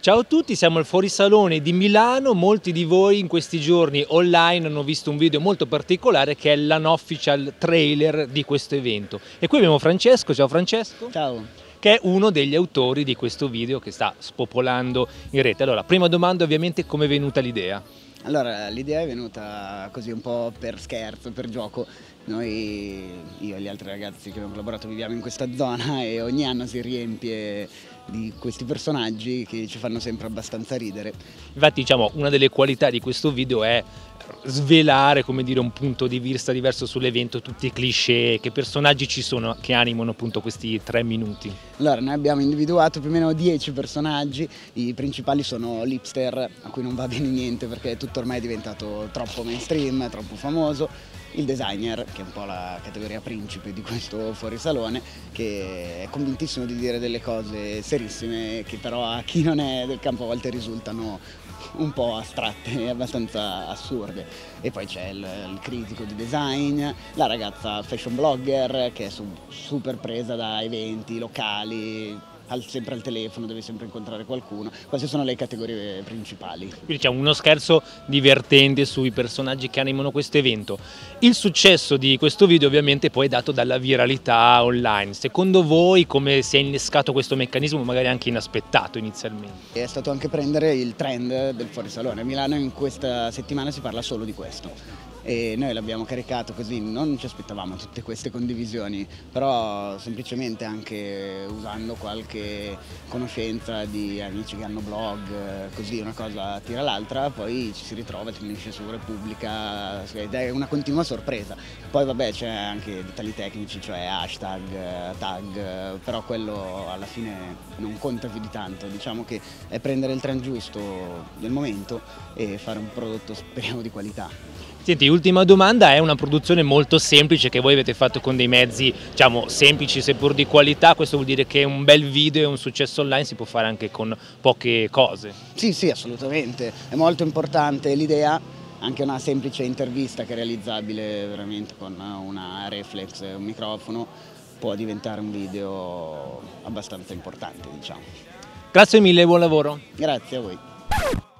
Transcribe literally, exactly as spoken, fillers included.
Ciao a tutti, siamo al Fuorisalone di Milano. Molti di voi in questi giorni online hanno visto un video molto particolare che è l'unofficial trailer di questo evento. E qui abbiamo Francesco, ciao Francesco. Ciao. Che è uno degli autori di questo video che sta spopolando in rete. Allora, prima domanda ovviamente, come è venuta l'idea? Allora, l'idea è venuta così un po' per scherzo, per gioco. Noi, io e gli altri ragazzi che abbiamo collaborato, viviamo in questa zona e ogni anno si riempie di questi personaggi che ci fanno sempre abbastanza ridere. Infatti, diciamo, una delle qualità di questo video è svelare, come dire, un punto di vista diverso sull'evento, tutti i cliché, che personaggi ci sono che animano appunto questi tre minuti. Allora, noi abbiamo individuato più o meno dieci personaggi, i principali sono l'hipster, a cui non va bene niente perché tutto ormai è diventato troppo mainstream, troppo famoso, il designer, che è un po' la categoria principe di questo fuorisalone, che è convintissimo di dire delle cose serissime che però a chi non è del campo a volte risultano un po' astratte e abbastanza assurde. E poi c'è il, il critico di design, la ragazza fashion blogger che è su, super presa da eventi locali, al, sempre al telefono, deve sempre incontrare qualcuno. Queste sono le categorie principali. Quindi c'è uno scherzo divertente sui personaggi che animano questo evento. Il successo di questo video ovviamente poi è dato dalla viralità online. Secondo voi come si è innescato questo meccanismo, magari anche inaspettato inizialmente? È stato anche prendere il trend del fuorisalone. A Milano in questa settimana si parla solo di questo e noi l'abbiamo caricato così, non ci aspettavamo tutte queste condivisioni, però semplicemente anche usando qualche conoscenza di amici che hanno blog, così una cosa tira l'altra, poi ci si ritrova, ci finisce su Repubblica ed è una continua sorpresa. Poi vabbè c'è anche dettagli tecnici, cioè hashtag, tag, però quello alla fine non conta più di tanto, diciamo che è prendere il trend giusto del momento e fare un prodotto speriamo di qualità. Senti, ultima domanda, è una produzione molto semplice che voi avete fatto con dei mezzi, diciamo, semplici seppur di qualità. Questo vuol dire che un bel video e un successo online si può fare anche con poche cose? Sì, sì, assolutamente, è molto importante l'idea, anche una semplice intervista che è realizzabile veramente con una reflex e un microfono può diventare un video abbastanza importante, diciamo. Grazie mille e buon lavoro. Grazie a voi.